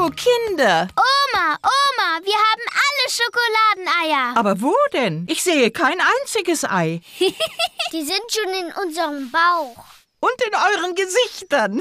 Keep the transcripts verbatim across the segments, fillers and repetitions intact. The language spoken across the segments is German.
Schokokinder. Oma, Oma, wir haben alle Schokoladeneier. Aber wo denn? Ich sehe kein einziges Ei. Die sind schon in unserem Bauch. Und in euren Gesichtern.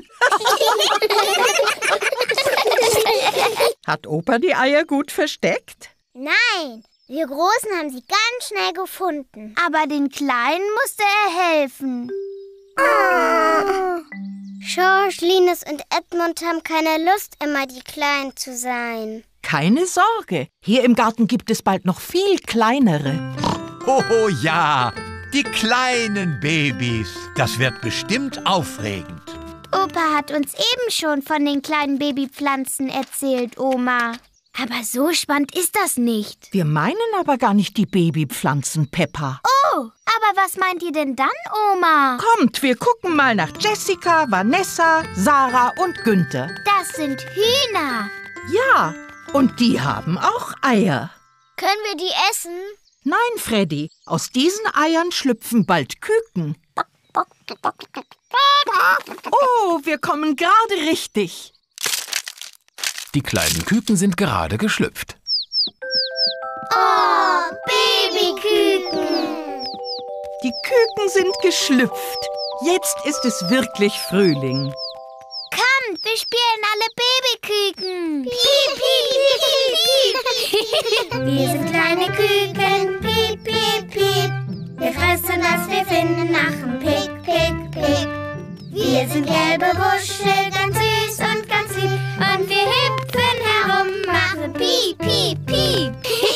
Hat Opa die Eier gut versteckt? Nein, wir Großen haben sie ganz schnell gefunden. Aber den Kleinen musste er helfen. Oh. George, Linus und Edmund haben keine Lust, immer die Kleinen zu sein. Keine Sorge, hier im Garten gibt es bald noch viel kleinere. Oh ja, die kleinen Babys. Das wird bestimmt aufregend. Opa hat uns eben schon von den kleinen Babypflanzen erzählt, Oma. Aber so spannend ist das nicht. Wir meinen aber gar nicht die Babypflanzen, Peppa. Oh, aber was meint ihr denn dann, Oma? Kommt, wir gucken mal nach Jessica, Vanessa, Sarah und Günther. Das sind Hühner. Ja, und die haben auch Eier. Können wir die essen? Nein, Freddy, aus diesen Eiern schlüpfen bald Küken. Oh, wir kommen gerade richtig. Die kleinen Küken sind gerade geschlüpft. Oh, Babyküken. Die Küken sind geschlüpft. Jetzt ist es wirklich Frühling. Kommt, wir spielen alle Babyküken. Piep, piep, piep, piep. Wir sind kleine Küken. Piep, piep, piep. Wir fressen, was wir finden, machen Pick, Pick, Pick. Wir sind gelbe Wuschel, ganz süß und ganz lieb. Und wir hüpfen herum, machen Piep, Piep, Piep.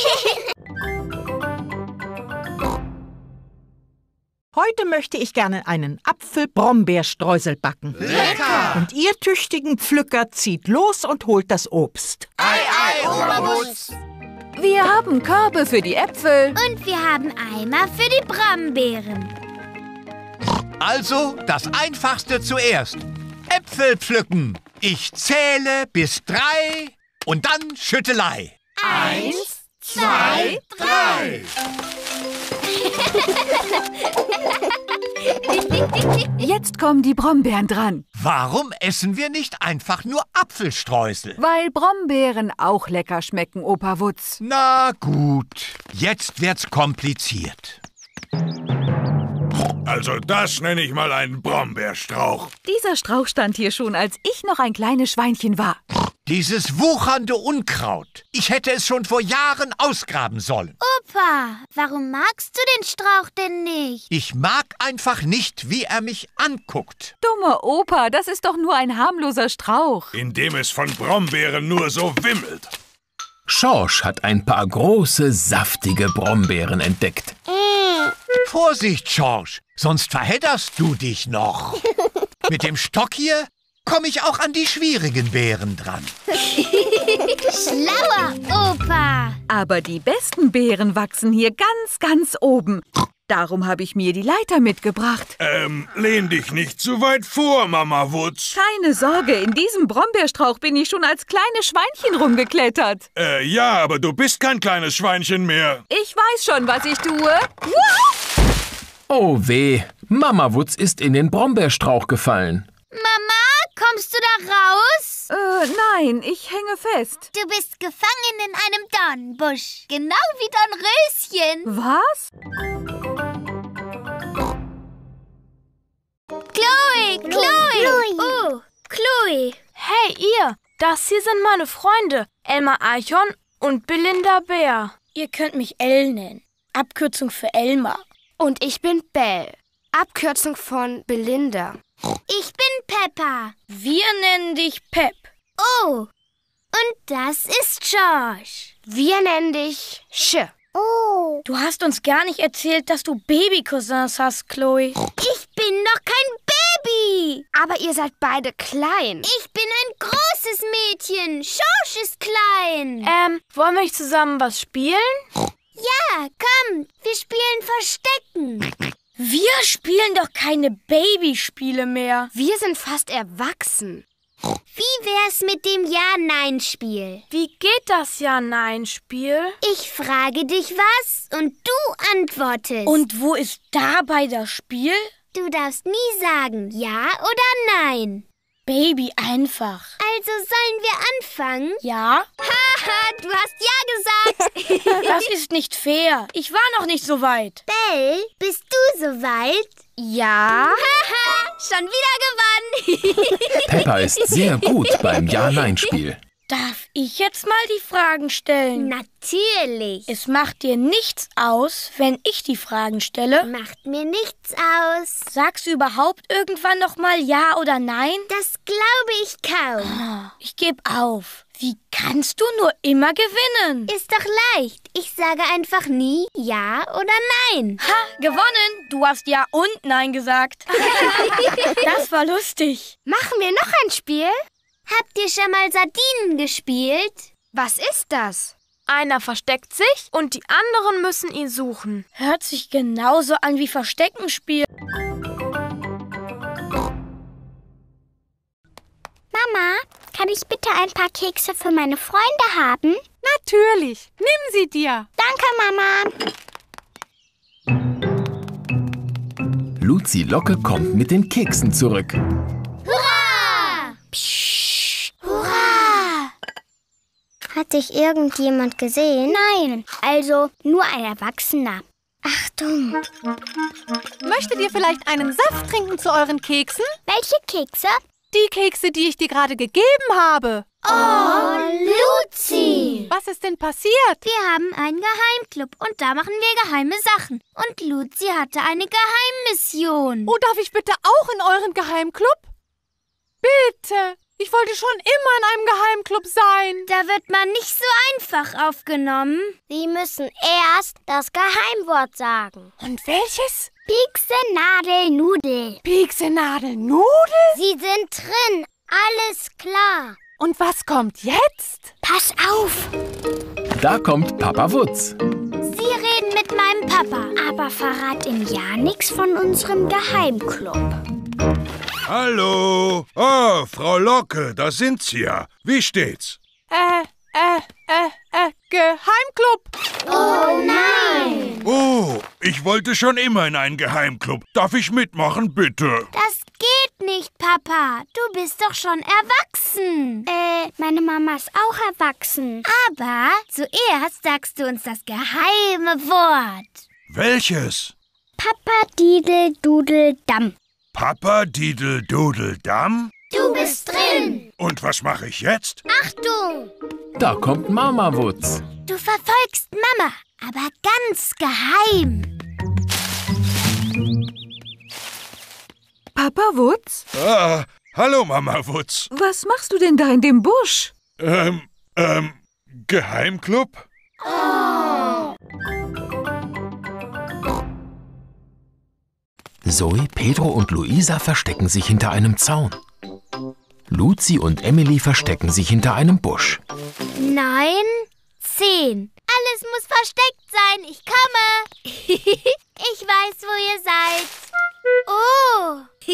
Heute möchte ich gerne einen Apfel-Brombeerstreusel backen. Lecker! Und ihr tüchtigen Pflücker zieht los und holt das Obst. Ei, ei, Oberwutz! Wir haben Körbe für die Äpfel. Und wir haben Eimer für die Brombeeren. Also, das Einfachste zuerst. Äpfel pflücken. Ich zähle bis drei und dann Schüttelei. Eins, zwei, drei. Jetzt kommen die Brombeeren dran. Warum essen wir nicht einfach nur Apfelstreusel? Weil Brombeeren auch lecker schmecken, Opa Wutz. Na gut, jetzt wird's kompliziert. Also das nenne ich mal einen Brombeerstrauch. Dieser Strauch stand hier schon, als ich noch ein kleines Schweinchen war. Dieses wuchernde Unkraut. Ich hätte es schon vor Jahren ausgraben sollen. Opa, warum magst du den Strauch denn nicht? Ich mag einfach nicht, wie er mich anguckt. Dummer Opa, das ist doch nur ein harmloser Strauch. In dem es von Brombeeren nur so wimmelt. Schorsch hat ein paar große, saftige Brombeeren entdeckt. Vorsicht, George, sonst verhedderst du dich noch. Mit dem Stock hier komme ich auch an die schwierigen Beeren dran. Schlauer Opa. Aber die besten Beeren wachsen hier ganz, ganz oben. Darum habe ich mir die Leiter mitgebracht. Ähm, lehn dich nicht zu weit vor, Mama Wutz. Keine Sorge, in diesem Brombeerstrauch bin ich schon als kleines Schweinchen rumgeklettert. Äh, ja, aber du bist kein kleines Schweinchen mehr. Ich weiß schon, was ich tue. Oh weh, Mama Wutz ist in den Brombeerstrauch gefallen. Mama, kommst du da raus? Äh, nein, ich hänge fest. Du bist gefangen in einem Dornbusch. Genau wie Dornröschen. Was? Chloe, Chloe. Oh, Chloe. Hey, ihr. Das hier sind meine Freunde. Elmar Eichhorn und Belinda Bär. Ihr könnt mich Elle nennen. Abkürzung für Elmar. Und ich bin Belle. Abkürzung von Belinda. Ich bin Peppa. Wir nennen dich Pep. Oh, und das ist George. Wir nennen dich Sch. Oh. Du hast uns gar nicht erzählt, dass du Babycousins hast, Chloe. Ich bin noch kein Baby. Aber ihr seid beide klein. Ich bin ein großes Mädchen. George ist klein. Ähm, wollen wir nicht zusammen was spielen? Ja, komm, wir spielen Verstecken. Wir spielen doch keine Babyspiele mehr. Wir sind fast erwachsen. Wie wär's mit dem Ja-Nein-Spiel? Wie geht das Ja-Nein-Spiel? Ich frage dich was und du antwortest. Und wo ist dabei das Spiel? Du darfst nie sagen Ja oder Nein. Baby einfach. Also sollen wir anfangen? Ja? Haha, du hast ja gesagt. Das ist nicht fair. Ich war noch nicht so weit. Belle, bist du soweit? Ja. Haha, schon wieder gewonnen. Peppa ist sehr gut beim Ja-Nein-Spiel. Darf ich jetzt mal die Fragen stellen? Natürlich. Es macht dir nichts aus, wenn ich die Fragen stelle? Macht mir nichts aus. Sagst du überhaupt irgendwann noch mal Ja oder Nein? Das glaube ich kaum. Ich gebe auf. Wie kannst du nur immer gewinnen? Ist doch leicht. Ich sage einfach nie Ja oder Nein. Ha, gewonnen. Du hast Ja und Nein gesagt. Das war lustig. Machen wir noch ein Spiel? Habt ihr schon mal Sardinen gespielt? Was ist das? Einer versteckt sich und die anderen müssen ihn suchen. Hört sich genauso an wie Versteckenspiel. Mama, kann ich bitte ein paar Kekse für meine Freunde haben? Natürlich. Nimm sie dir. Danke, Mama. Luzi Locke kommt mit den Keksen zurück. Hurra! Psst. Hurra! Hat dich irgendjemand gesehen? Nein, also nur ein Erwachsener. Achtung! Möchtet ihr vielleicht einen Saft trinken zu euren Keksen? Welche Kekse? Die Kekse, die ich dir gerade gegeben habe. Oh, Luzi! Was ist denn passiert? Wir haben einen Geheimclub und da machen wir geheime Sachen. Und Luzi hatte eine Geheimmission. Oh, darf ich bitte auch in euren Geheimclub? Bitte! Ich wollte schon immer in einem Geheimclub sein. Da wird man nicht so einfach aufgenommen. Sie müssen erst das Geheimwort sagen. Und welches? Piekse, Nadel, Nudel. Piekse, Nadel, Nudel? Sie sind drin. Alles klar. Und was kommt jetzt? Pass auf. Da kommt Papa Wutz. Sie reden mit meinem Papa, aber verrat ihm ja nichts von unserem Geheimclub. Hallo. Oh, Frau Locke, da sind Sie ja. Wie steht's? Äh, äh, äh, äh, Geheimclub. Oh nein. Oh, ich wollte schon immer in einen Geheimclub. Darf ich mitmachen, bitte? Das geht nicht, Papa. Du bist doch schon erwachsen. Äh, meine Mama ist auch erwachsen. Aber zuerst sagst du uns das geheime Wort. Welches? Papa Didel Dudel Damm. Papa Didel Dudel Damm? Du bist drin. Und was mache ich jetzt? Achtung. Da kommt Mama Wutz. Du verfolgst Mama, aber ganz geheim. Papa Wutz? Ah, hallo Mama Wutz. Was machst du denn da in dem Busch? Ähm, ähm, Geheimclub? Zoe, Pedro und Luisa verstecken sich hinter einem Zaun. Luzi und Emily verstecken sich hinter einem Busch. Neun, zehn. Alles muss versteckt sein. Ich komme. Ich weiß, wo ihr seid. Oh.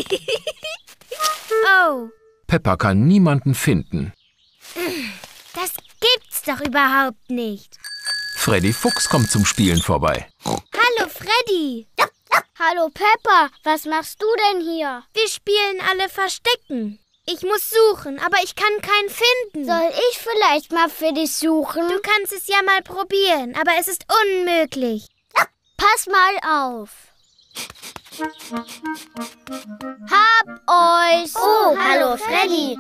Oh. Peppa kann niemanden finden. Das gibt's doch überhaupt nicht. Freddy Fuchs kommt zum Spielen vorbei. Hallo, Freddy. Hallo, Peppa. Was machst du denn hier? Wir spielen alle Verstecken. Ich muss suchen, aber ich kann keinen finden. Soll ich vielleicht mal für dich suchen? Du kannst es ja mal probieren, aber es ist unmöglich. Pass mal auf. Hab euch. Oh, hallo, Freddy.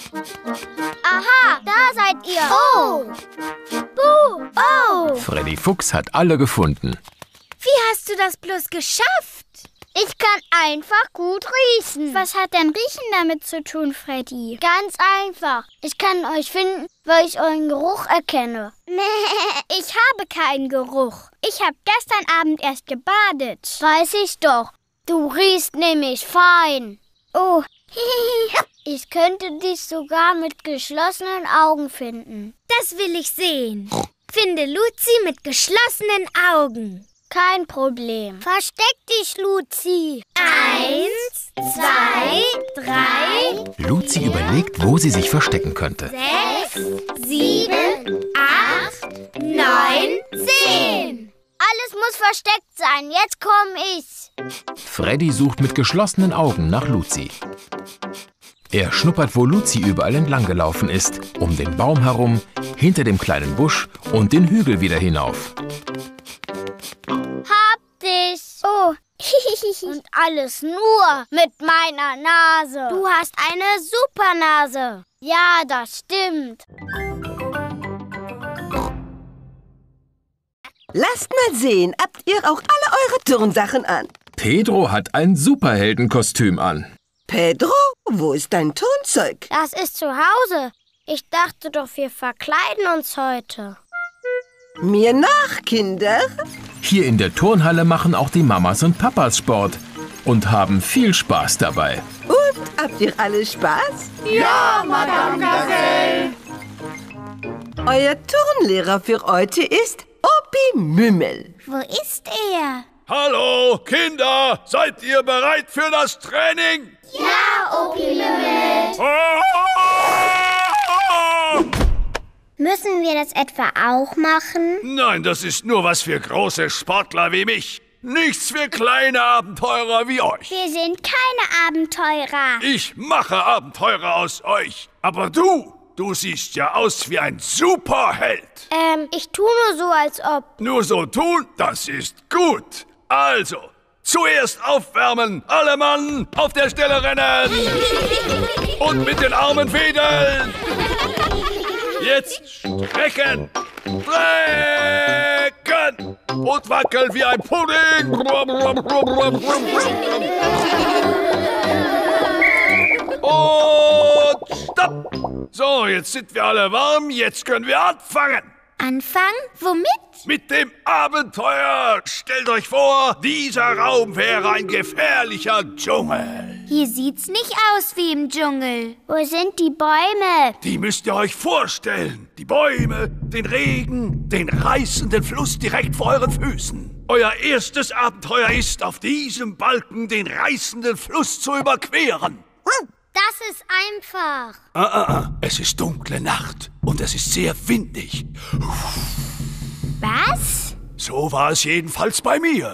Aha, da seid ihr. Oh. Buh. Oh. Freddy Fuchs hat alle gefunden. Wie hast du das bloß geschafft? Ich kann einfach gut riechen. Was hat denn Riechen damit zu tun, Freddy? Ganz einfach. Ich kann euch finden, weil ich euren Geruch erkenne. Nee, ich habe keinen Geruch. Ich habe gestern Abend erst gebadet. Weiß ich doch. Du riechst nämlich fein. Oh, ich könnte dich sogar mit geschlossenen Augen finden. Das will ich sehen. Finde Luzi mit geschlossenen Augen. Kein Problem. Versteck dich, Luzi. Eins, zwei, drei, Luzi überlegt, wo sie sich verstecken könnte. sechs, sieben, acht, neun, zehn. Alles muss versteckt sein. Jetzt komm ich. Freddy sucht mit geschlossenen Augen nach Luzi. Er schnuppert, wo Luzi überall entlang gelaufen ist, um den Baum herum, hinter dem kleinen Busch und den Hügel wieder hinauf. Hab dich! Oh, und alles nur mit meiner Nase. Du hast eine super Nase. Ja, das stimmt. Lasst mal sehen, habt ihr auch alle eure Turnsachen an? Pedro hat ein Superheldenkostüm an. Pedro, wo ist dein Turnzeug? Das ist zu Hause. Ich dachte doch, wir verkleiden uns heute. Mir nach, Kinder. Hier in der Turnhalle machen auch die Mamas und Papas Sport und haben viel Spaß dabei. Und, habt ihr alle Spaß? Ja, Madame Gazelle. Euer Turnlehrer für heute ist Opi Mümmel. Wo ist er? Hallo, Kinder! Seid ihr bereit für das Training? Ja, Opi Mümmel. Müssen wir das etwa auch machen? Nein, das ist nur was für große Sportler wie mich. Nichts für kleine Abenteurer wie euch. Wir sind keine Abenteurer. Ich mache Abenteurer aus euch. Aber du, du siehst ja aus wie ein Superheld. Ähm, ich tue nur so, als ob... Nur so tun, das ist gut. Also, zuerst aufwärmen. Alle Mann auf der Stelle rennen. Und mit den Armen wedeln. Jetzt strecken. Strecken. Und wackeln wie ein Pudding. Und stopp. So, jetzt sind wir alle warm. Jetzt können wir anfangen. Anfangen? Womit? Mit dem Abenteuer. Stellt euch vor, dieser Raum wäre ein gefährlicher Dschungel. Hier sieht's nicht aus wie im Dschungel. Wo sind die Bäume? Die müsst ihr euch vorstellen. Die Bäume, den Regen, den reißenden Fluss direkt vor euren Füßen. Euer erstes Abenteuer ist, auf diesem Balken den reißenden Fluss zu überqueren. Das ist einfach. Ah, ah, ah. Es ist dunkle Nacht und es ist sehr windig. Was? So war es jedenfalls bei mir.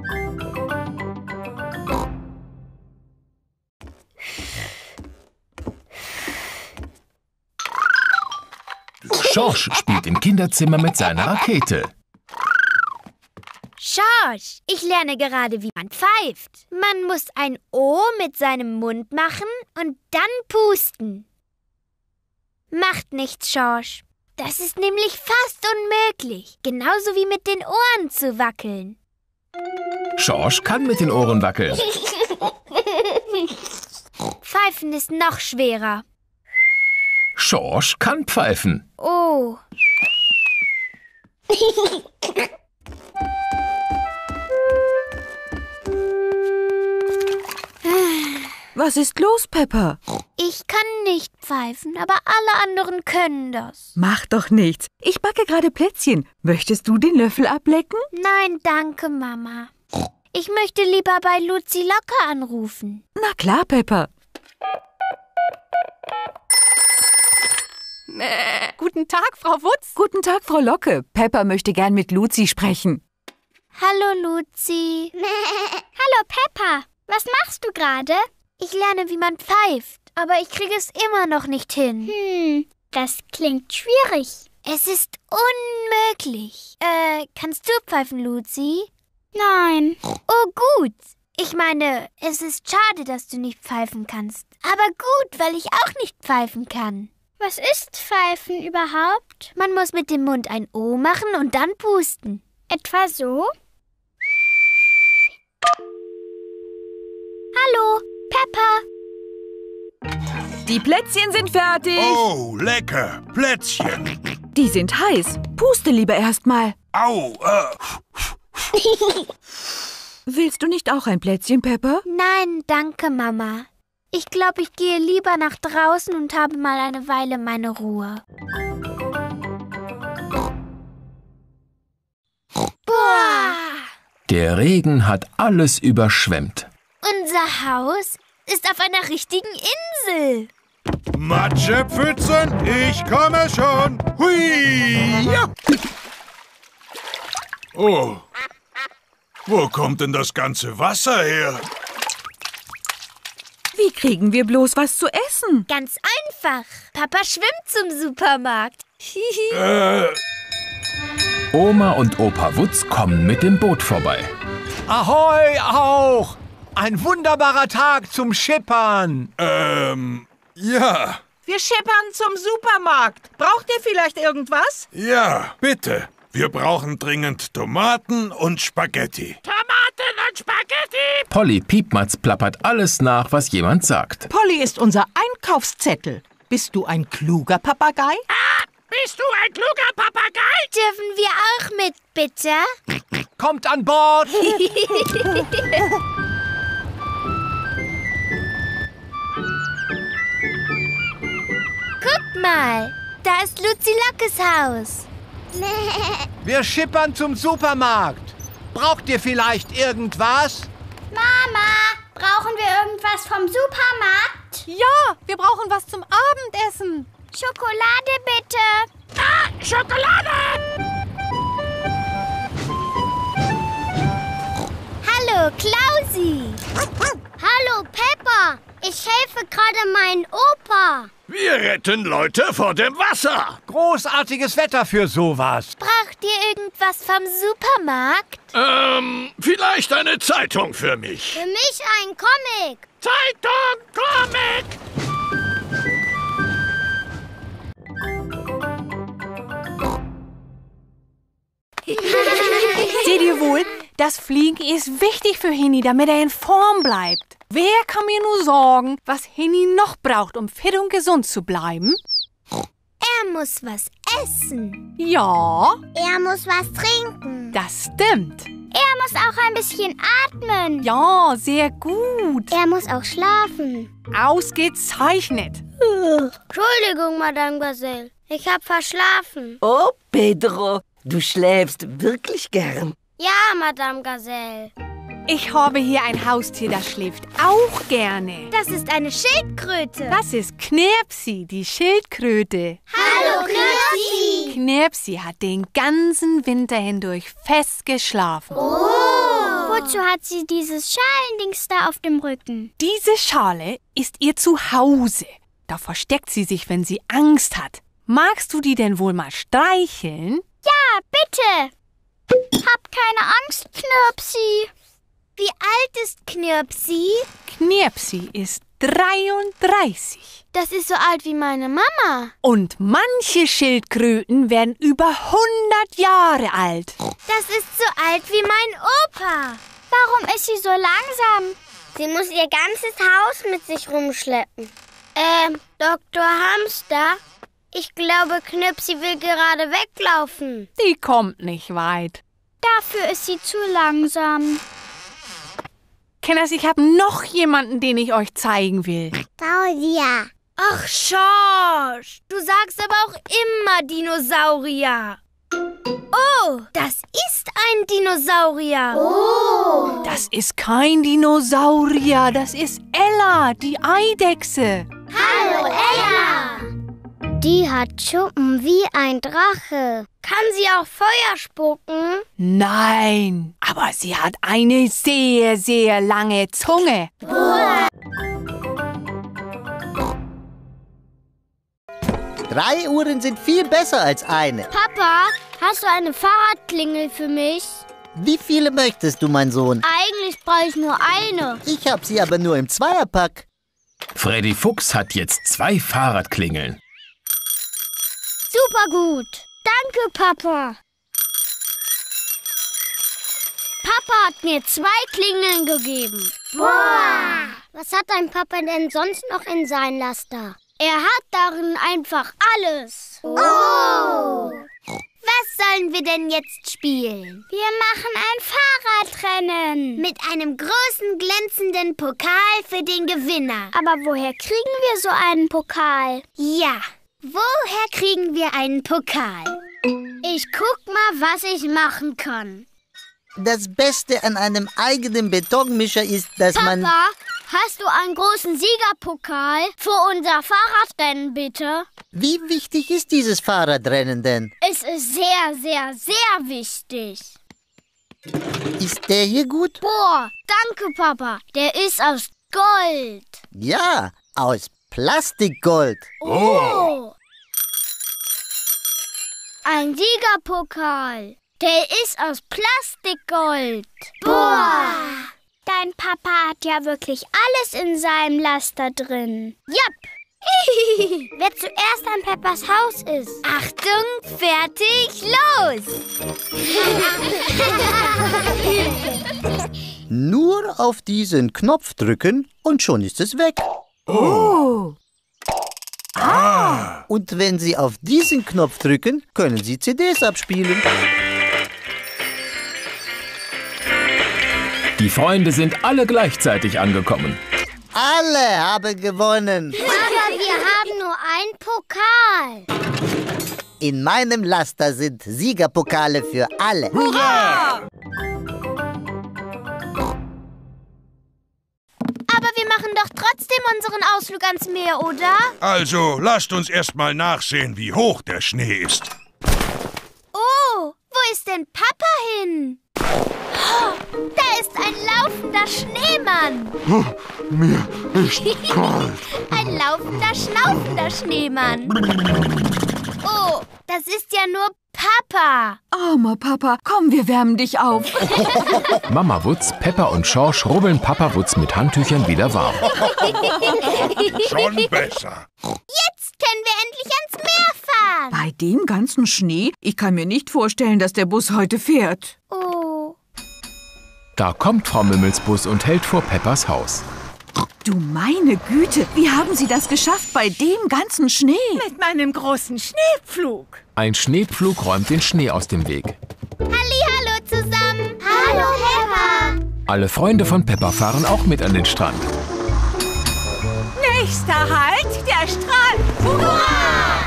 Schorsch spielt im Kinderzimmer mit seiner Rakete. Schorsch, ich lerne gerade, wie man pfeift. Man muss ein O mit seinem Mund machen und dann pusten. Macht nichts, Schorsch. Das ist nämlich fast unmöglich. Genauso wie mit den Ohren zu wackeln. Schorsch kann mit den Ohren wackeln. Pfeifen ist noch schwerer. Schorsch kann pfeifen. Oh. Was ist los, Peppa? Ich kann nicht pfeifen, aber alle anderen können das. Mach doch nichts. Ich backe gerade Plätzchen. Möchtest du den Löffel ablecken? Nein, danke, Mama. Ich möchte lieber bei Luzi Locker anrufen. Na klar, Peppa. Äh, guten Tag, Frau Wutz. Guten Tag, Frau Locke. Peppa möchte gern mit Luzi sprechen. Hallo, Luzi. Hallo, Peppa. Was machst du gerade? Ich lerne, wie man pfeift, aber ich kriege es immer noch nicht hin. Hm, das klingt schwierig. Es ist unmöglich. Äh, kannst du pfeifen, Luzi? Nein. Oh, gut. Ich meine, es ist schade, dass du nicht pfeifen kannst. Aber gut, weil ich auch nicht pfeifen kann. Was ist Pfeifen überhaupt? Man muss mit dem Mund ein O machen und dann pusten. Etwa so? Hallo, Peppa. Die Plätzchen sind fertig. Oh, lecker. Plätzchen. Die sind heiß. Puste lieber erst mal. Au. Äh. Willst du nicht auch ein Plätzchen, Peppa? Nein, danke, Mama. Ich glaube, ich gehe lieber nach draußen und habe mal eine Weile meine Ruhe. Boah! Der Regen hat alles überschwemmt. Unser Haus ist auf einer richtigen Insel. Matschepfützen, ich komme schon. Hui! Ja. Oh, wo kommt denn das ganze Wasser her? Wie Wie kriegen wir bloß was zu essen? Ganz einfach. Papa schwimmt zum Supermarkt. äh. Oma und Opa Wutz kommen mit dem Boot vorbei. Ahoi auch! Ein wunderbarer Tag zum Schippern. Ähm, ja. Wir schippern zum Supermarkt. Braucht ihr vielleicht irgendwas? Ja, bitte. Wir brauchen dringend Tomaten und Spaghetti. Tomaten und Spaghetti! Polly Piepmatz plappert alles nach, was jemand sagt. Polly ist unser Einkaufszettel. Bist du ein kluger Papagei? Ah, bist du ein kluger Papagei? Dürfen wir auch mit, bitte? Kommt an Bord! Guck mal, da ist Luzi Lockes Haus. Wir schippern zum Supermarkt. Braucht ihr vielleicht irgendwas? Mama, brauchen wir irgendwas vom Supermarkt? Ja, wir brauchen was zum Abendessen. Schokolade bitte. Ah, Schokolade! Hallo, Klausi. Hallo, Peppa. Ich helfe gerade meinem Opa. Wir retten Leute vor dem Wasser. Großartiges Wetter für sowas. Braucht ihr irgendwas vom Supermarkt? Ähm, vielleicht eine Zeitung für mich. Für mich ein Comic. Zeitung, Comic! Seht ihr wohl, das Fliegen ist wichtig für Henny, damit er in Form bleibt. Wer kann mir nur sagen, was Henny noch braucht, um fit und gesund zu bleiben? Er muss was essen. Ja, Er muss was trinken. das stimmt. Er muss auch ein bisschen atmen. Ja, sehr gut. Er muss auch schlafen. Ausgezeichnet. Entschuldigung, Madame Gazelle. Ich hab verschlafen. Oh, Pedro, du schläfst wirklich gern. Ja, Madame Gazelle. Ich habe hier ein Haustier, das schläft auch gerne. Das ist eine Schildkröte. Das ist Knirpsi, die Schildkröte. Hallo, Knirpsi. Knirpsi hat den ganzen Winter hindurch fest geschlafen. Oh. Wozu hat sie dieses Schalendings da auf dem Rücken? Diese Schale ist ihr Zuhause. Da versteckt sie sich, wenn sie Angst hat. Magst du die denn wohl mal streicheln? Ja, bitte. Hab keine Angst, Knirpsi. Wie alt ist Knirpsi? Knirpsi ist dreiunddreißig. Das ist so alt wie meine Mama. Und manche Schildkröten werden über hundert Jahre alt. Das ist so alt wie mein Opa. Warum ist sie so langsam? Sie muss ihr ganzes Haus mit sich rumschleppen. Ähm, Doktor Hamster, ich glaube, Knirpsi will gerade weglaufen. Die kommt nicht weit. Dafür ist sie zu langsam. Kenners, ich habe noch jemanden, den ich euch zeigen will. Claudia. Ach, Schorsch, du sagst aber auch immer Dinosaurier. Oh, das ist ein Dinosaurier. Oh. Das ist kein Dinosaurier, das ist Ella, die Eidechse. Hallo, Ella. Die hat Schuppen wie ein Drache. Kann sie auch Feuer spucken? Nein, aber sie hat eine sehr, sehr lange Zunge. Boah. Drei Uhren sind viel besser als eine. Papa, hast du eine Fahrradklingel für mich? Wie viele möchtest du, mein Sohn? Eigentlich brauche ich nur eine. Ich hab sie aber nur im Zweierpack. Freddy Fuchs hat jetzt zwei Fahrradklingeln. Super gut. Danke, Papa. Papa hat mir zwei Klingeln gegeben. Boah. Was hat dein Papa denn sonst noch in seinem Laster? Er hat darin einfach alles. Oh. Was sollen wir denn jetzt spielen? Wir machen ein Fahrradrennen. Mit einem großen, glänzenden Pokal für den Gewinner. Aber woher kriegen wir so einen Pokal? Ja, woher kriegen wir einen Pokal? Ich guck mal, was ich machen kann. Das Beste an einem eigenen Betonmischer ist, dass Papa, man... Papa, hast du einen großen Siegerpokal für unser Fahrradrennen, bitte? Wie wichtig ist dieses Fahrradrennen denn? Es ist sehr, sehr, sehr wichtig. Ist der hier gut? Boah, danke, Papa. Der ist aus Gold. Ja, aus Plastikgold. Oh! Ein Siegerpokal. Der ist aus Plastikgold. Boah! Dein Papa hat ja wirklich alles in seinem Laster drin. Jupp! Wer zuerst an Peppas Haus ist. Achtung, fertig, los! Nur auf diesen Knopf drücken und schon ist es weg. Oh! Ah! Und wenn Sie auf diesen Knopf drücken, können Sie C Ds abspielen. Die Freunde sind alle gleichzeitig angekommen. Alle haben gewonnen. Aber wir haben nur einen Pokal. In meinem Laster sind Siegerpokale für alle. Hurra! Aber wir machen doch trotzdem unseren Ausflug ans Meer, oder? Also, lasst uns erst mal nachsehen, wie hoch der Schnee ist. Oh, wo ist denn Papa hin? Oh, da ist ein laufender Schneemann. Oh, mir ist kalt. Ein laufender, schnaufender Schneemann. Oh, das ist ja nur Papa. Armer Papa, komm, wir wärmen dich auf. Mama Wutz, Peppa und Schorsch rubbeln Papa Wutz mit Handtüchern wieder warm. Schon besser. Jetzt können wir endlich ans Meer fahren. Bei dem ganzen Schnee? Ich kann mir nicht vorstellen, dass der Bus heute fährt. Oh. Da kommt Frau Mümmelsbus und hält vor Peppas Haus. Du meine Güte, wie haben Sie das geschafft bei dem ganzen Schnee? Mit meinem großen Schneepflug. Ein Schneepflug räumt den Schnee aus dem Weg. Hallihallo zusammen. Hallo, Peppa. Alle Freunde von Peppa fahren auch mit an den Strand. Nächster Halt, der Strand. Hurra!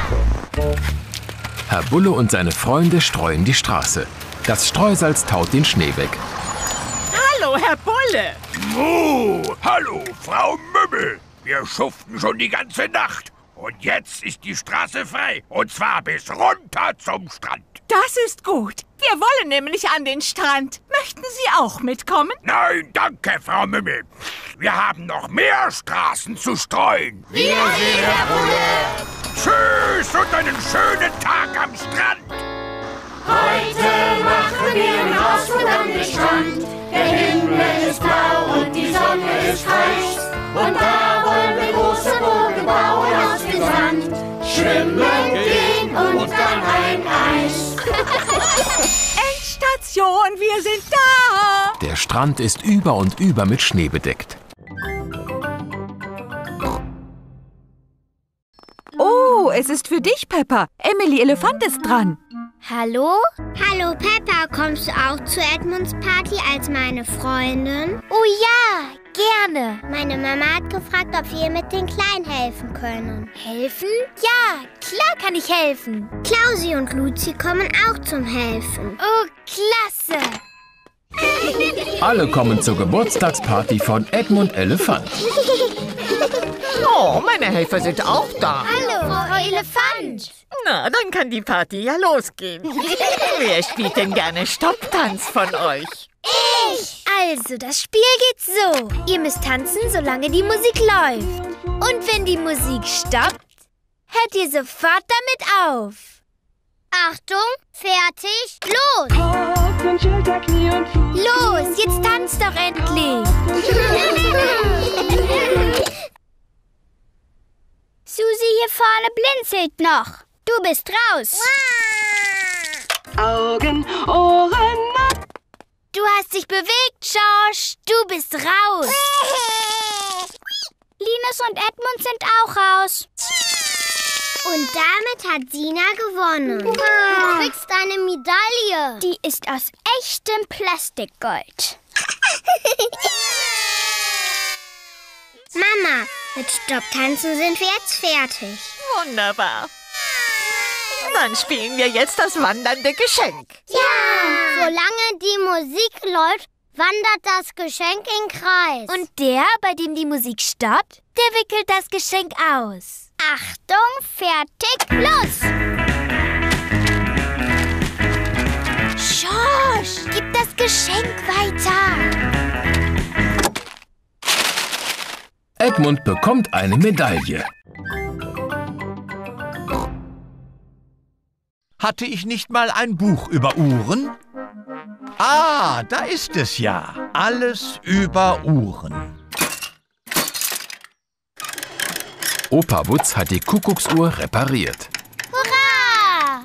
Herr Bulle und seine Freunde streuen die Straße. Das Streusalz taut den Schnee weg. Hallo, Herr Bulle. Oh, hallo, Frau Mümmel. Wir schuften schon die ganze Nacht. Und jetzt ist die Straße frei. Und zwar bis runter zum Strand. Das ist gut. Wir wollen nämlich an den Strand. Möchten Sie auch mitkommen? Nein, danke, Frau Mümmel. Wir haben noch mehr Straßen zu streuen. Wir sehen, Herr Bulle. Tschüss und einen schönen Tag am Strand. Heute machen wir einen Ausflug an den Strand. Der Himmel ist blau und die Sonne ist heiß. Und da wollen wir große Boote bauen aus dem Sand. Schwimmen gehen und dann ein Eis. Endstation, wir sind da. Der Strand ist über und über mit Schnee bedeckt. Oh, es ist für dich, Peppa. Emily Elefant ist dran. Hallo? Hallo Peppa, kommst du auch zu Edmunds Party als meine Freundin? Oh ja, gerne. Meine Mama hat gefragt, ob wir mit den Kleinen helfen können. Helfen? Ja, klar kann ich helfen. Klausi und Luzi kommen auch zum Helfen. Oh, klasse. Alle kommen zur Geburtstagsparty von Edmund Elefant. Oh, meine Helfer sind auch da. Hallo, Frau Elefant. Na, dann kann die Party ja losgehen. Wer spielt denn gerne Stopptanz von euch? Ich! Also, das Spiel geht so. Ihr müsst tanzen, solange die Musik läuft. Und wenn die Musik stoppt, hört ihr sofort damit auf. Achtung, fertig, los! Los, jetzt tanzt doch endlich! Susi hier vorne blinzelt noch. Du bist raus. Augen, Ohren, Du hast dich bewegt, Schorsch. Du bist raus. Linus und Edmund sind auch raus. Und damit hat Sina gewonnen. Du kriegst eine Medaille. Die ist aus echtem Plastikgold. Mama, mit Stopptanzen sind wir jetzt fertig. Wunderbar. Dann spielen wir jetzt das wandernde Geschenk. Ja, solange die Musik läuft, wandert das Geschenk im Kreis. Und der, bei dem die Musik stoppt, der wickelt das Geschenk aus. Achtung, fertig, los! Schorsch, gib das Geschenk weiter. Edmund bekommt eine Medaille. Hatte ich nicht mal ein Buch über Uhren? Ah, da ist es ja. Alles über Uhren. Opa Wutz hat die Kuckucksuhr repariert. Hurra!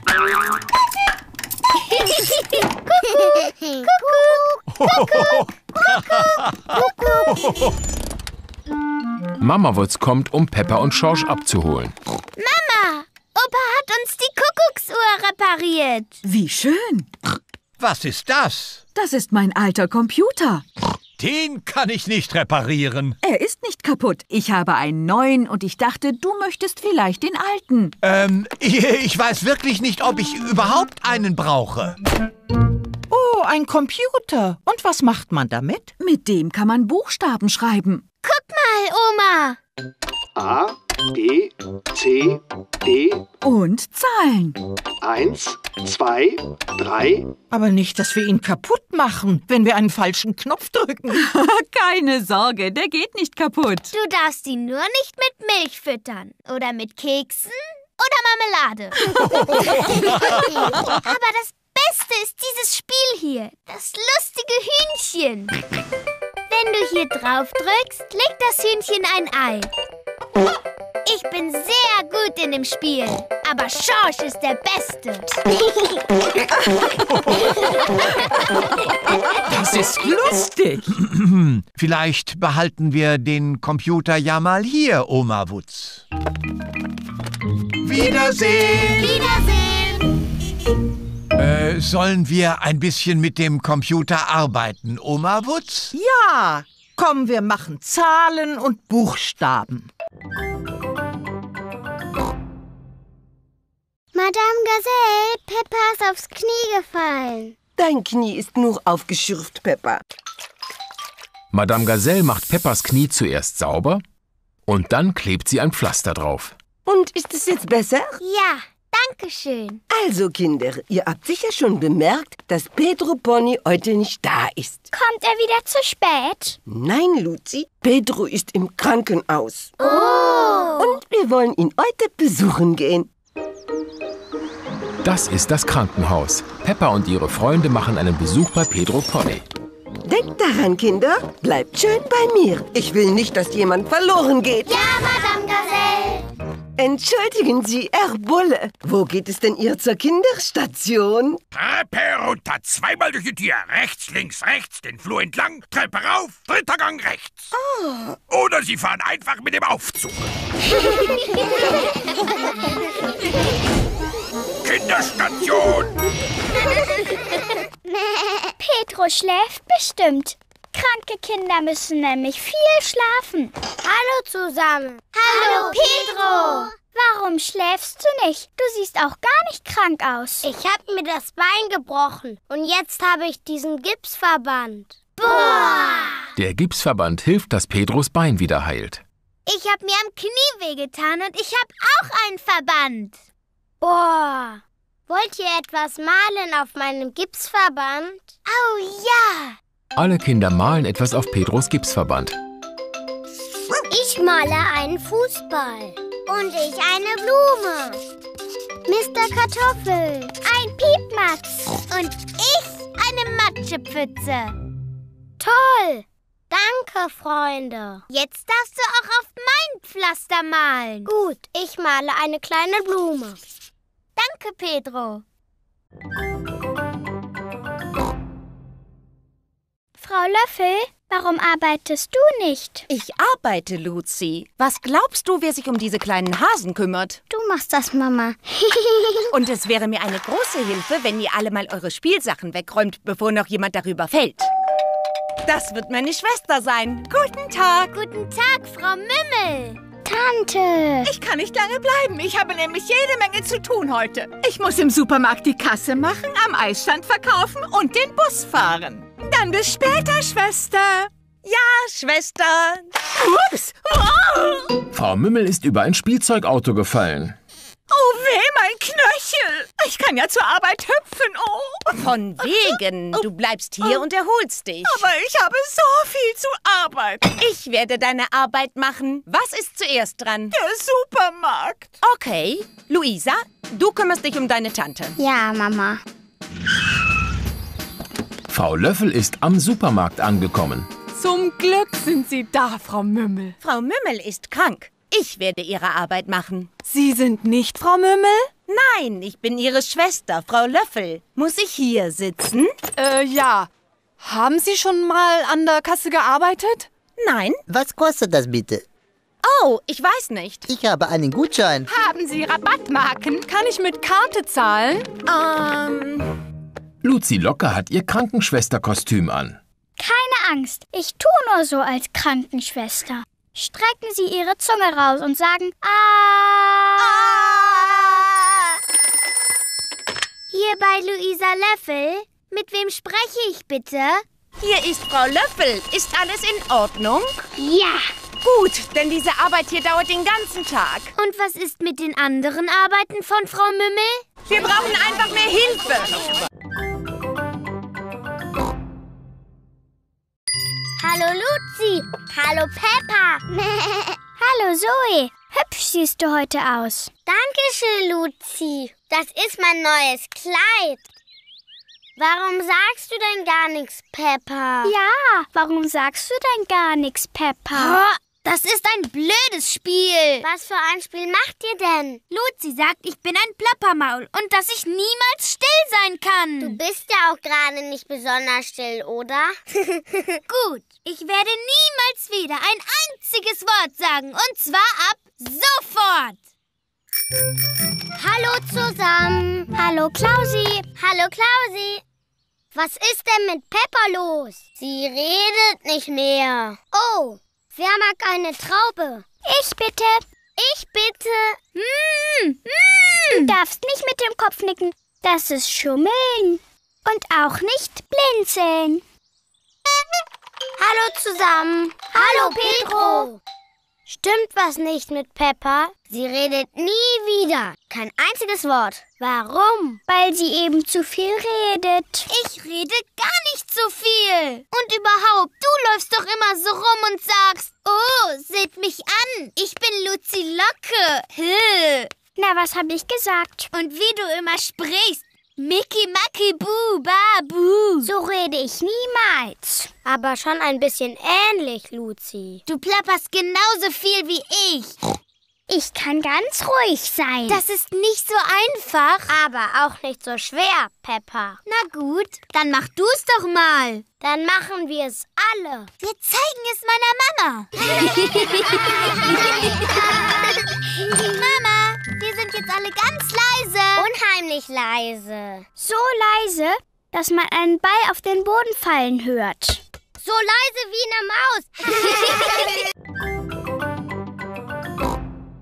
Mama Wutz kommt, um Peppa und Schorsch abzuholen. Mama, Opa hat uns die Kuckucksuhr repariert. Wie schön. Was ist das? Das ist mein alter Computer. Den kann ich nicht reparieren. Er ist nicht kaputt. Ich habe einen neuen und ich dachte, du möchtest vielleicht den alten. Ähm, ich weiß wirklich nicht, ob ich überhaupt einen brauche. Oh, ein Computer. Und was macht man damit? Mit dem kann man Buchstaben schreiben. Guck mal, Oma. A, B, C, D. Und Zahlen. Eins, zwei, drei. Aber nicht, dass wir ihn kaputt machen, wenn wir einen falschen Knopf drücken. Keine Sorge, der geht nicht kaputt. Du darfst ihn nur nicht mit Milch füttern. Oder mit Keksen oder Marmelade. Aber das Beste ist dieses Spiel hier. Das lustige Hühnchen. Wenn du hier drauf drückst, legt das Hühnchen ein Ei. Ich bin sehr gut in dem Spiel, aber Schorsch ist der Beste. Das ist lustig. Vielleicht behalten wir den Computer ja mal hier, Oma Wutz. Wiedersehen! Wiedersehen! Äh, sollen wir ein bisschen mit dem Computer arbeiten, Oma Wutz? Ja, komm, wir machen Zahlen und Buchstaben. Madame Gazelle, Peppa ist aufs Knie gefallen. Dein Knie ist nur aufgeschürft, Peppa. Madame Gazelle macht Peppas Knie zuerst sauber und dann klebt sie ein Pflaster drauf. Und ist es jetzt besser? Ja, danke schön. Also, Kinder, ihr habt sicher schon bemerkt, dass Pedro Pony heute nicht da ist. Kommt er wieder zu spät? Nein, Luzi, Pedro ist im Krankenhaus. Oh! Und wir wollen ihn heute besuchen gehen. Das ist das Krankenhaus. Peppa und ihre Freunde machen einen Besuch bei Pedro Pony. Denkt daran, Kinder, bleibt schön bei mir. Ich will nicht, dass jemand verloren geht. Ja, Madame Gazelle. Entschuldigen Sie, Herr Bulle. Wo geht es denn ihr zur Kinderstation? Treppe runter, zweimal durch die Tür. Rechts, links, rechts, den Flur entlang, Treppe rauf, dritter Gang rechts. Oh. Oder Sie fahren einfach mit dem Aufzug. Kinderstation! Pedro schläft bestimmt. Kranke Kinder müssen nämlich viel schlafen. Hallo zusammen. Hallo, Pedro. Warum schläfst du nicht? Du siehst auch gar nicht krank aus. Ich habe mir das Bein gebrochen und jetzt habe ich diesen Gipsverband. Boah! Der Gipsverband hilft, dass Pedros Bein wieder heilt. Ich habe mir am Knie wehgetan und ich habe auch einen Verband. Boah! Wollt ihr etwas malen auf meinem Gipsverband? Oh ja! Alle Kinder malen etwas auf Pedros Gipsverband. Ich male einen Fußball. Und ich eine Blume. Mister Kartoffel. Ein Piepmatz. Und ich eine Matschepfütze. Toll! Danke, Freunde. Jetzt darfst du auch auf mein Pflaster malen. Gut, ich male eine kleine Blume. Danke, Pedro. Frau Löffel, warum arbeitest du nicht? Ich arbeite, Luzi. Was glaubst du, wer sich um diese kleinen Hasen kümmert? Du machst das, Mama. Und es wäre mir eine große Hilfe, wenn ihr alle mal eure Spielsachen wegräumt, bevor noch jemand darüber fällt. Das wird meine Schwester sein. Guten Tag. Guten Tag, Frau Mümmel. Tante. Ich kann nicht lange bleiben. Ich habe nämlich jede Menge zu tun heute. Ich muss im Supermarkt die Kasse machen, am Eisstand verkaufen und den Bus fahren. Dann bis später, Schwester. Ja, Schwester. Ups. Oh. Frau Mümmel ist über ein Spielzeugauto gefallen. Oh weh, mein Knöchel. Ich kann ja zur Arbeit hüpfen, oh. Von wegen. Du bleibst hier und erholst dich. Aber ich habe so viel zu arbeiten. Ich werde deine Arbeit machen. Was ist zuerst dran? Der Supermarkt. Okay. Luisa, du kümmerst dich um deine Tante. Ja, Mama. Frau Löffel ist am Supermarkt angekommen. Zum Glück sind Sie da, Frau Mümmel. Frau Mümmel ist krank. Ich werde ihre Arbeit machen. Sie sind nicht Frau Mümmel? Nein, ich bin ihre Schwester, Frau Löffel. Muss ich hier sitzen? Äh, ja. Haben Sie schon mal an der Kasse gearbeitet? Nein. Was kostet das bitte? Oh, ich weiß nicht. Ich habe einen Gutschein. Haben Sie Rabattmarken? Kann ich mit Karte zahlen? Ähm... Luzi Locke hat ihr Krankenschwesterkostüm an. Keine Angst, ich tue nur so als Krankenschwester. Strecken Sie Ihre Zunge raus und sagen Ah. Ah. Hier bei Luisa Löffel. Mit wem spreche ich bitte? Hier ist Frau Löffel. Ist alles in Ordnung? Ja. Gut, denn diese Arbeit hier dauert den ganzen Tag. Und was ist mit den anderen Arbeiten von Frau Mümmel? Wir brauchen einfach mehr Hilfe. Hallo Luzi. Hallo Peppa. Hallo Zoe. Hübsch siehst du heute aus. Dankeschön, Luzi. Das ist mein neues Kleid. Warum sagst du denn gar nichts, Peppa? Ja, warum sagst du denn gar nichts, Peppa? Oh, das ist ein blödes Spiel. Was für ein Spiel macht ihr denn? Luzi sagt, ich bin ein Plappermaul und dass ich niemals still sein kann. Du bist ja auch gerade nicht besonders still, oder? Gut, ich werde niemals wieder ein einziges Wort sagen und zwar ab sofort. Hallo zusammen. Hallo Klausi. Hallo Klausi. Was ist denn mit Peppa los? Sie redet nicht mehr. Oh, wer mag eine Traube? Ich bitte. Ich bitte. Mm, mm. Du darfst nicht mit dem Kopf nicken. Das ist Schummeln. Und auch nicht blinzeln. Hallo zusammen. Hallo Pedro. Stimmt was nicht mit Peppa? Sie redet nie wieder. Kein einziges Wort. Warum? Weil sie eben zu viel redet. Ich rede gar nicht so viel. Und überhaupt, du läufst doch immer so rum und sagst, oh, seht mich an. Ich bin Luzi Locke. Hö. Na, was habe ich gesagt? Und wie du immer sprichst. Mickey, Macky, Bu, Babu. So rede ich niemals. Aber schon ein bisschen ähnlich, Luzi. Du plapperst genauso viel wie ich. Ich kann ganz ruhig sein. Das ist nicht so einfach. Aber auch nicht so schwer, Peppa. Na gut, dann mach du's doch mal. Dann machen wir es alle. Wir zeigen es meiner Mama. Mama, wir sind jetzt alle ganz leise. Unheimlich leise. So leise, dass man einen Ball auf den Boden fallen hört. So leise wie eine Maus.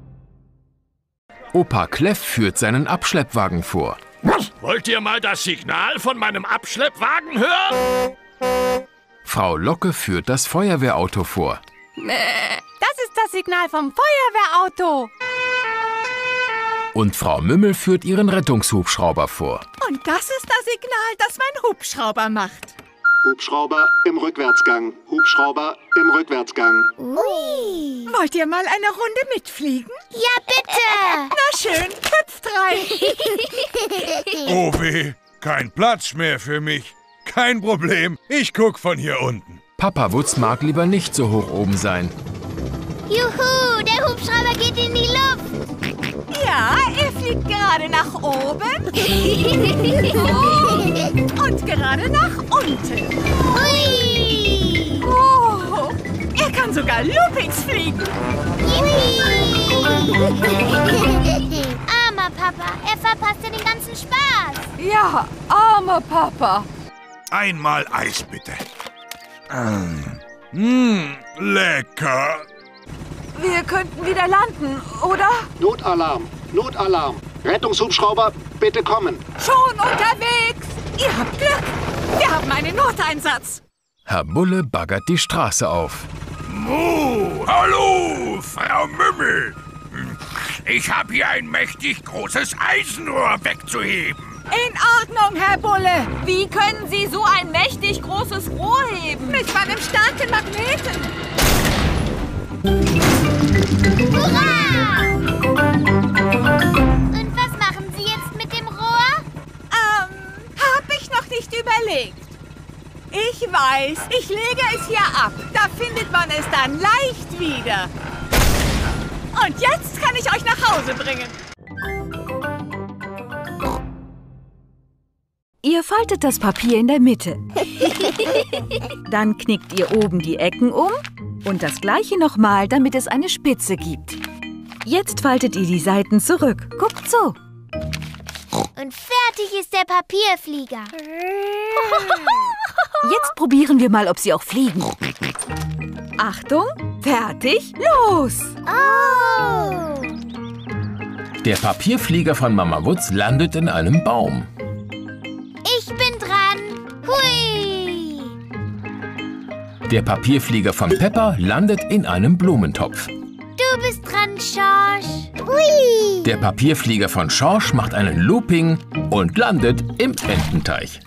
Opa Kleff führt seinen Abschleppwagen vor. Wollt ihr mal das Signal von meinem Abschleppwagen hören? Frau Locke führt das Feuerwehrauto vor. Das ist das Signal vom Feuerwehrauto. Und Frau Mümmel führt ihren Rettungshubschrauber vor. Und das ist das Signal, das mein Hubschrauber macht. Hubschrauber im Rückwärtsgang. Hubschrauber im Rückwärtsgang. Ui. Wollt ihr mal eine Runde mitfliegen? Ja, bitte. Na schön, hüpft rein. Oh weh, kein Platz mehr für mich. Kein Problem, ich guck von hier unten. Papa Wutz mag lieber nicht so hoch oben sein. Juhu, der Hubschrauber geht in die Luft. Ja, er fliegt gerade nach oben und gerade nach unten. Ui. Oh, er kann sogar Loopings fliegen. Armer Papa, er verpasst ja den ganzen Spaß. Ja, armer Papa. Einmal Eis, bitte. Mmh, lecker. Wir könnten wieder landen, oder? Notalarm, Notalarm. Rettungshubschrauber, bitte kommen. Schon unterwegs. Ihr habt Glück. Wir haben einen Noteinsatz. Herr Bulle baggert die Straße auf. Mu, hallo, Frau Mümmel. Ich habe hier ein mächtig großes Eisenrohr wegzuheben. In Ordnung, Herr Bulle. Wie können Sie so ein mächtig großes Rohr heben? Mit meinem starken Magneten. Hurra! Und was machen Sie jetzt mit dem Rohr? Ähm, hab ich noch nicht überlegt. Ich weiß, ich lege es hier ab. Da findet man es dann leicht wieder. Und jetzt kann ich euch nach Hause bringen. Ihr faltet das Papier in der Mitte. Dann knickt ihr oben die Ecken um und das gleiche nochmal, damit es eine Spitze gibt. Jetzt faltet ihr die Seiten zurück. Guckt so. Und fertig ist der Papierflieger. Jetzt probieren wir mal, ob sie auch fliegen. Achtung, fertig, los! Oh! Der Papierflieger von Mama Wutz landet in einem Baum. Ich bin dran. Hui! Der Papierflieger von Peppa landet in einem Blumentopf. Du bist dran, Schorsch. Hui! Der Papierflieger von Schorsch macht einen Looping und landet im Ententeich.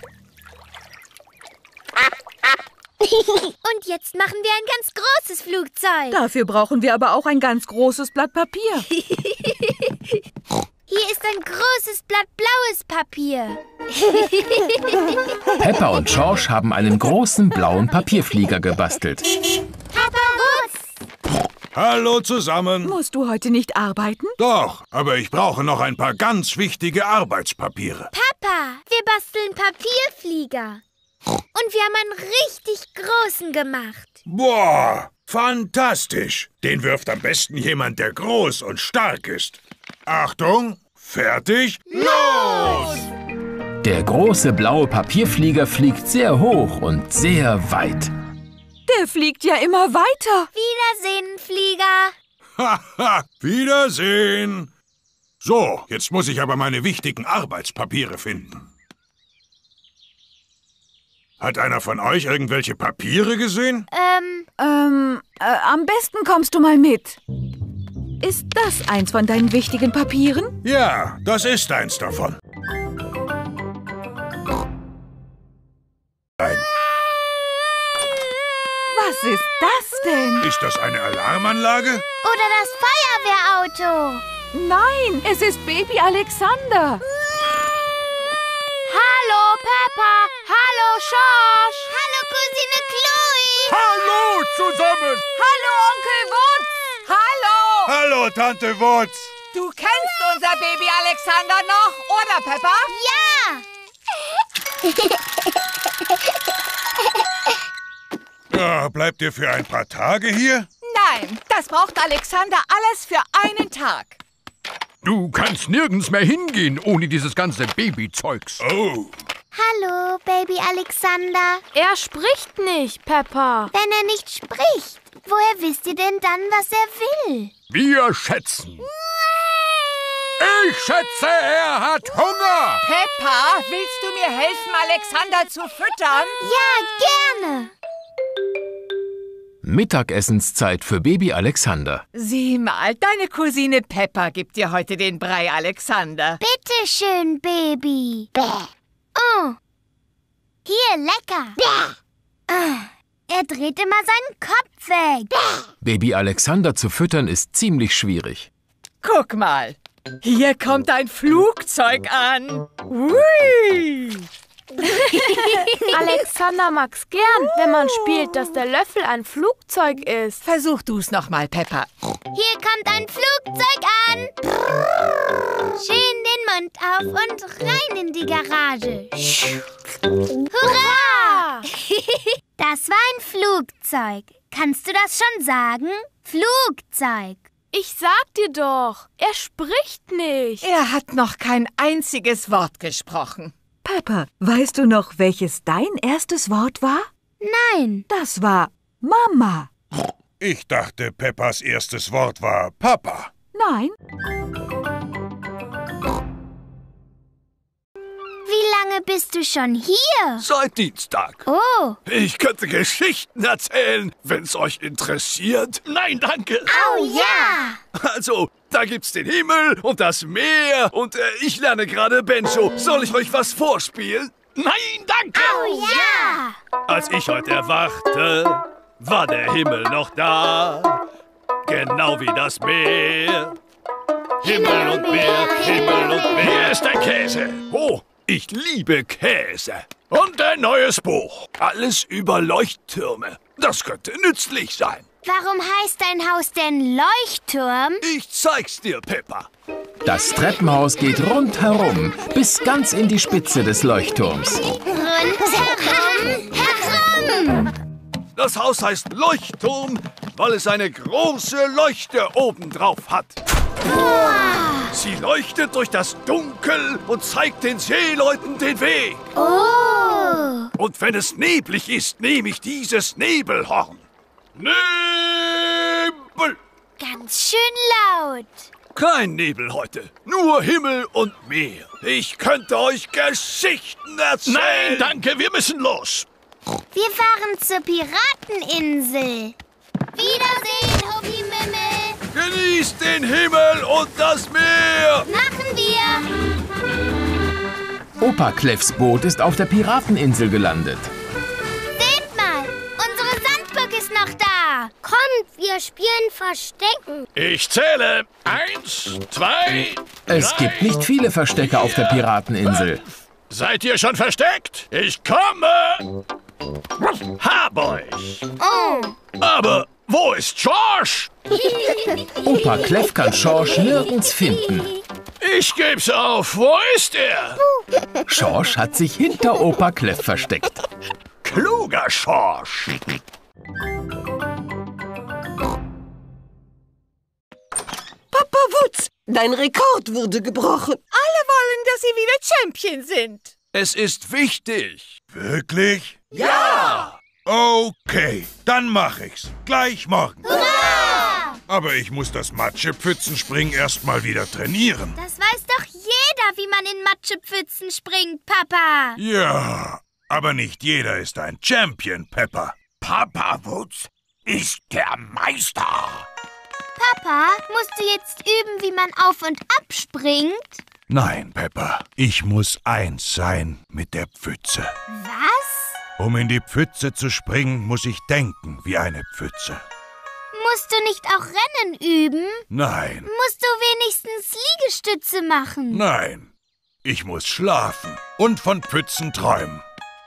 Und jetzt machen wir ein ganz großes Flugzeug. Dafür brauchen wir aber auch ein ganz großes Blatt Papier. Hier ist ein großes Blatt blaues Papier. Peppa und Schorsch haben einen großen blauen Papierflieger gebastelt. Papa Wutz! Hallo zusammen. Musst du heute nicht arbeiten? Doch, aber ich brauche noch ein paar ganz wichtige Arbeitspapiere. Papa, wir basteln Papierflieger. Und wir haben einen richtig großen gemacht. Boah, fantastisch. Den wirft am besten jemand, der groß und stark ist. Achtung, fertig, los! Der große blaue Papierflieger fliegt sehr hoch und sehr weit. Der fliegt ja immer weiter. Wiedersehen, Flieger. Haha, Wiedersehen. So, jetzt muss ich aber meine wichtigen Arbeitspapiere finden. Hat einer von euch irgendwelche Papiere gesehen? Ähm, ähm, äh, am besten kommst du mal mit. Ist das eins von deinen wichtigen Papieren? Ja, das ist eins davon. Nein. Was ist das denn? Ist das eine Alarmanlage? Oder das Feuerwehrauto. Nein, es ist Baby Alexander. Hallo, Peppa. Hallo, Schorsch. Hallo, Cousine Chloe. Hallo zusammen. Hallo, Onkel Wutz. Hallo. Hallo, Tante Wutz. Du kennst unser Baby Alexander noch, oder, Peppa? Ja. Ja, bleibt ihr für ein paar Tage hier? Nein, das braucht Alexander alles für einen Tag. Du kannst nirgends mehr hingehen ohne dieses ganze Babyzeugs. Oh. Hallo, Baby Alexander. Er spricht nicht, Peppa. Wenn er nicht spricht, woher wisst ihr denn dann, was er will? Wir schätzen. Ich schätze, er hat Hunger. Peppa, willst du mir helfen, Alexander zu füttern? Ja, gerne. Mittagessenszeit für Baby Alexander. Sieh mal, deine Cousine Peppa gibt dir heute den Brei, Alexander. Bitte schön, Baby. Bäh. Oh. Hier, lecker. Bäh. Ah. Er dreht immer seinen Kopf weg. Bäh. Baby Alexander zu füttern ist ziemlich schwierig. Guck mal, hier kommt ein Flugzeug an. Hui! Alexander mag's gern, wenn man spielt, dass der Löffel ein Flugzeug ist. Versuch du's noch mal, Peppa. Hier kommt ein Flugzeug an. Schön den Mund auf und rein in die Garage. Hurra! Das war ein Flugzeug. Kannst du das schon sagen? Flugzeug. Ich sag dir doch, er spricht nicht. Er hat noch kein einziges Wort gesprochen. Peppa, weißt du noch, welches dein erstes Wort war? Nein. Das war Mama. Ich dachte, Peppas erstes Wort war Papa. Nein. Wie lange bist du schon hier? Seit Dienstag. Oh. Ich könnte Geschichten erzählen, wenn's euch interessiert. Nein, danke. Oh ja. Also, Da gibt's den Himmel und das Meer und äh, ich lerne gerade Banjo. Soll ich euch was vorspielen? Nein, danke! Oh ja! Als ich heute erwachte, war der Himmel noch da, genau wie das Meer. Himmel und Meer, Himmel und Meer. Hier ist der Käse. Oh, ich liebe Käse. Und ein neues Buch. Alles über Leuchttürme. Das könnte nützlich sein. Warum heißt dein Haus denn Leuchtturm? Ich zeig's dir, Peppa. Das Treppenhaus geht rundherum, bis ganz in die Spitze des Leuchtturms. Rundherum, herum! Das Haus heißt Leuchtturm, weil es eine große Leuchte obendrauf hat. Wow. Sie leuchtet durch das Dunkel und zeigt den Seeleuten den Weg. Oh. Und wenn es neblig ist, nehme ich dieses Nebelhorn. Nebel! Ganz schön laut. Kein Nebel heute, nur Himmel und Meer. Ich könnte euch Geschichten erzählen. Nein, danke, wir müssen los. Wir fahren zur Pirateninsel. Wiedersehen, Hucki-Mimmel. Genießt den Himmel und das Meer. Machen wir. Opa Kleffs Boot ist auf der Pirateninsel gelandet. Seht mal, unsere Sandburg ist noch da. Kommt, wir spielen Verstecken. Ich zähle. Eins, zwei, Es drei, gibt nicht viele Verstecke auf der Pirateninsel. Seid ihr schon versteckt? Ich komme. Hab euch. Oh. Aber wo ist Schorsch? Opa Kleff kann Schorsch nirgends finden. Ich geb's auf. Wo ist er? Schorsch hat sich hinter Opa Kleff versteckt. Kluger Schorsch. Papa Wutz, dein Rekord wurde gebrochen. Alle wollen, dass sie wieder Champion sind. Es ist wichtig. Wirklich? Ja! Okay, dann mach ich's. Gleich morgen. Hurra! Aber ich muss das Matschepfützenspringen erst mal wieder trainieren. Das weiß doch jeder, wie man in Matschepfützen springt, Papa. Ja, aber nicht jeder ist ein Champion, Peppa. Papa Wutz ist der Meister. Papa, musst du jetzt üben, wie man auf und ab springt? Nein, Peppa, ich muss eins sein mit der Pfütze. Was? Um in die Pfütze zu springen, muss ich denken wie eine Pfütze. Musst du nicht auch Rennen üben? Nein, Musst du wenigstens Liegestütze machen? nein. Ich muss schlafen und von Pfützen träumen.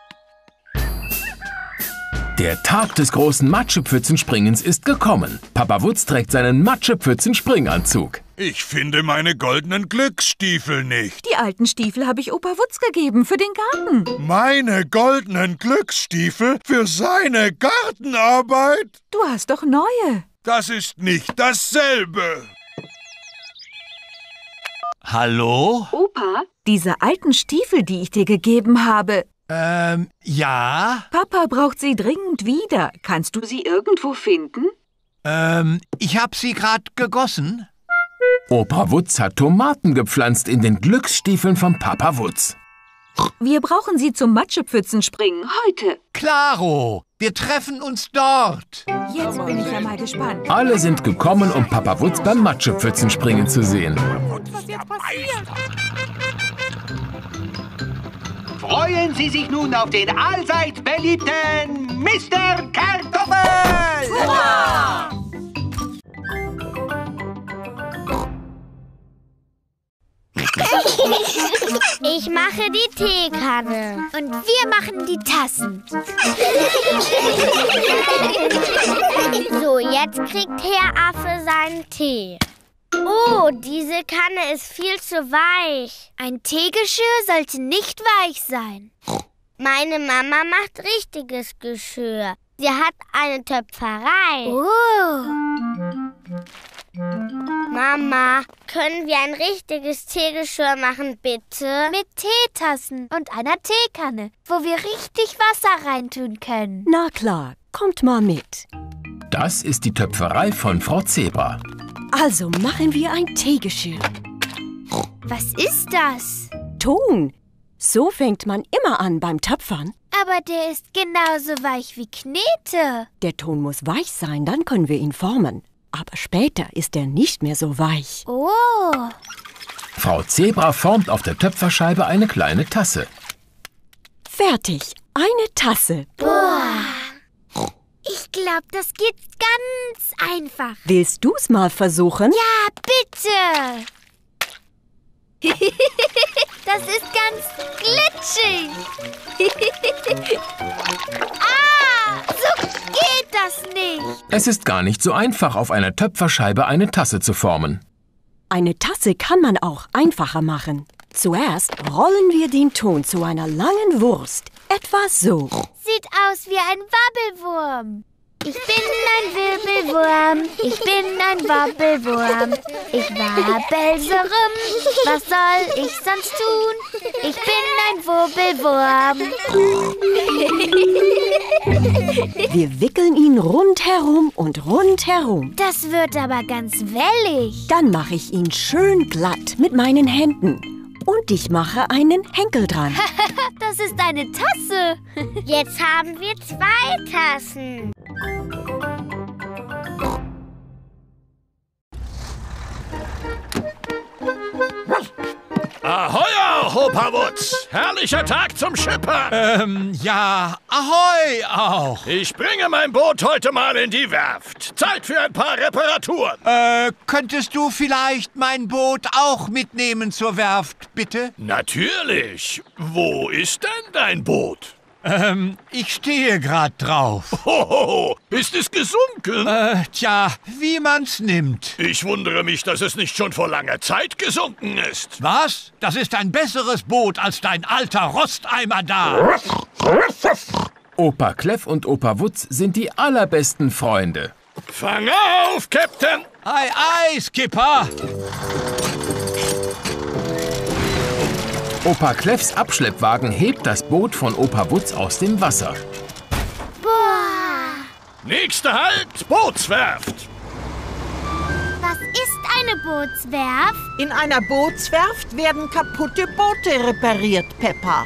Der Tag des großen Matschepfützenspringens ist gekommen. Papa Wutz trägt seinen Matschepfützenspringanzug. Ich finde meine goldenen Glücksstiefel nicht. Die alten Stiefel habe ich Opa Wutz gegeben für den Garten. Meine goldenen Glücksstiefel für seine Gartenarbeit? Du hast doch neue. Das ist nicht dasselbe. Hallo? Opa, diese alten Stiefel, die ich dir gegeben habe. Ähm, ja? Papa braucht sie dringend wieder. Kannst du sie irgendwo finden? Ähm, ich hab sie grad gegossen. Opa Wutz hat Tomaten gepflanzt in den Glücksstiefeln von Papa Wutz. Wir brauchen sie zum Matschepfützenspringen heute. Klaro, wir treffen uns dort. Jetzt bin ich ja mal gespannt. Alle sind gekommen, um Papa Wutz beim Matschepfützenspringen zu sehen. Was jetzt passiert? Freuen Sie sich nun auf den allseits beliebten Mister Kartoffel! Hurra! Ich mache die Teekanne. Und wir machen die Tassen. So, jetzt kriegt Herr Affe seinen Tee. Oh, diese Kanne ist viel zu weich. Ein Teegeschirr sollte nicht weich sein. Meine Mama macht richtiges Geschirr. Sie hat eine Töpferei. Oh. Mama, können wir ein richtiges Teegeschirr machen, bitte? Mit Teetassen und einer Teekanne, wo wir richtig Wasser reintun können. Na klar, kommt mal mit. Das ist die Töpferei von Frau Zebra. Also machen wir ein Teegeschirr. Was ist das? Ton. So fängt man immer an beim Töpfern. Aber der ist genauso weich wie Knete. Der Ton muss weich sein, dann können wir ihn formen. Aber später ist er nicht mehr so weich. Oh. Frau Zebra formt auf der Töpferscheibe eine kleine Tasse. Fertig, eine Tasse. Boah. Ich glaube, das geht ganz einfach. Willst du's mal versuchen? Ja, bitte. Das ist ganz glitschig. Ah, so geht das nicht. Es ist gar nicht so einfach, auf einer Töpferscheibe eine Tasse zu formen. Eine Tasse kann man auch einfacher machen. Zuerst rollen wir den Ton zu einer langen Wurst. Etwa so. Sieht aus wie ein Wabbelwurm. Ich bin ein Wirbelwurm, ich bin ein Wabbelwurm. Ich wabbel so rum, was soll ich sonst tun? Ich bin ein Wirbelwurm. Wir wickeln ihn rundherum und rundherum. Das wird aber ganz wellig. Dann mache ich ihn schön glatt mit meinen Händen. Und ich mache einen Henkel dran. Das ist eine Tasse. Jetzt haben wir zwei Tassen. Ahoi, Opa Wutz! Herrlicher Tag zum Schippern! Ähm, ja, ahoi auch! Ich bringe mein Boot heute mal in die Werft. Zeit für ein paar Reparaturen. Äh, könntest du vielleicht mein Boot auch mitnehmen zur Werft, bitte? Natürlich. Wo ist denn dein Boot? Ähm, ich stehe grad drauf. Hohoho, ist es gesunken? Äh, tja, wie man's nimmt. Ich wundere mich, dass es nicht schon vor langer Zeit gesunken ist. Was? Das ist ein besseres Boot als dein alter Rosteimer da. Opa Kleff und Opa Wutz sind die allerbesten Freunde. Fang auf, Captain! Ei, ei, Skipper! Opa Kleffs Abschleppwagen hebt das Boot von Opa Wutz aus dem Wasser. Boah! Nächster Halt, Bootswerft! Was ist eine Bootswerft? In einer Bootswerft werden kaputte Boote repariert, Peppa.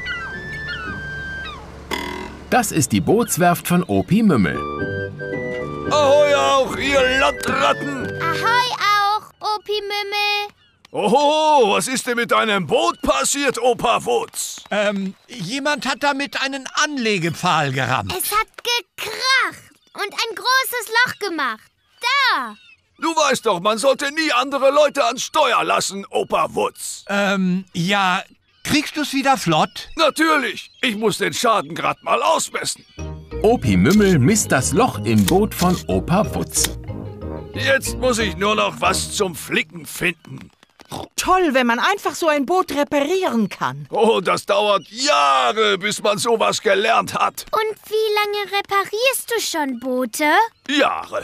Das ist die Bootswerft von Opi Mümmel. Ahoi auch, ihr Landratten! Ahoi auch, Opi Mümmel! Oho, was ist denn mit deinem Boot passiert, Opa Wutz? Ähm, jemand hat damit einen Anlegepfahl gerammt. Es hat gekracht und ein großes Loch gemacht. Da! Du weißt doch, man sollte nie andere Leute ans Steuer lassen, Opa Wutz. Ähm, ja, kriegst du's wieder flott? Natürlich, ich muss den Schaden grad mal ausmessen. Opi Mümmel misst das Loch im Boot von Opa Wutz. Jetzt muss ich nur noch was zum Flicken finden. Toll, wenn man einfach so ein Boot reparieren kann. Oh, das dauert Jahre, bis man sowas gelernt hat. Und wie lange reparierst du schon Boote? Jahre.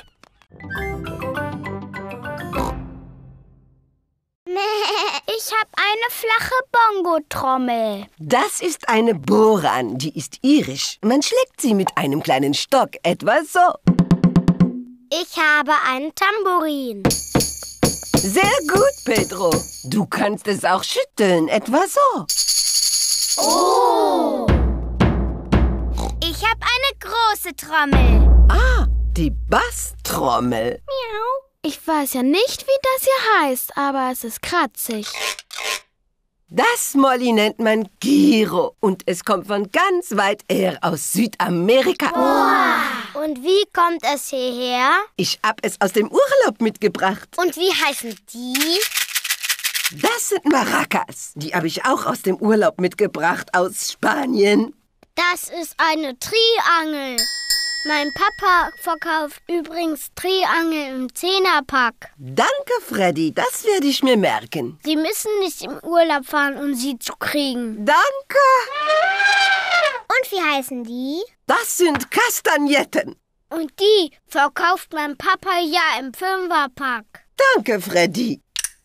Ich habe eine flache Bongo-Trommel. Das ist eine Boran, die ist irisch. Man schlägt sie mit einem kleinen Stock, etwa so. Ich habe einen Tambourin. Sehr gut, Pedro. Du kannst es auch schütteln, etwa so. Oh! Ich habe eine große Trommel. Ah, die Basstrommel. Miau. Ich weiß ja nicht, wie das hier heißt, aber es ist kratzig. Das, Molly, nennt man Giro und es kommt von ganz weit her aus Südamerika. Wow. Und wie kommt es hierher? Ich hab es aus dem Urlaub mitgebracht. Und wie heißen die? Das sind Maracas. Die habe ich auch aus dem Urlaub mitgebracht, aus Spanien. Das ist eine Triangel. Mein Papa verkauft übrigens Triangel im Zehnerpack. Danke, Freddy. Das werde ich mir merken. Sie müssen nicht im Urlaub fahren, um sie zu kriegen. Danke. Und wie heißen die? Das sind Kastagnetten. Und die verkauft mein Papa ja im Fünferpack. Danke, Freddy.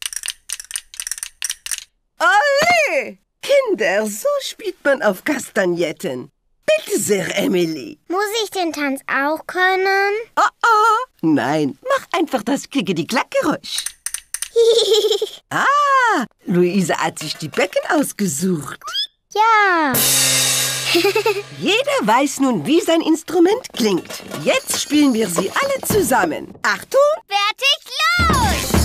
Ole! Kinder, so spielt man auf Kastagnetten. Bitte sehr, Emily. Muss ich den Tanz auch können? Oh, oh. Nein, mach einfach das Klickety-Klack-Geräusch. Ah, Luisa hat sich die Becken ausgesucht. Ja. Jeder weiß nun, wie sein Instrument klingt. Jetzt spielen wir sie alle zusammen. Achtung! Fertig, los!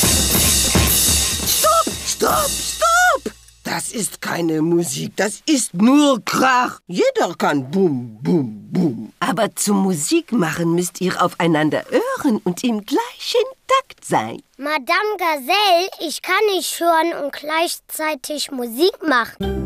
Stopp, stopp, stopp! Das ist keine Musik, das ist nur Krach. Jeder kann Bum, Bum, Bum. Aber zum Musik machen müsst ihr aufeinander hören und im gleichen Takt sein. Madame Gazelle, ich kann nicht hören und gleichzeitig Musik machen.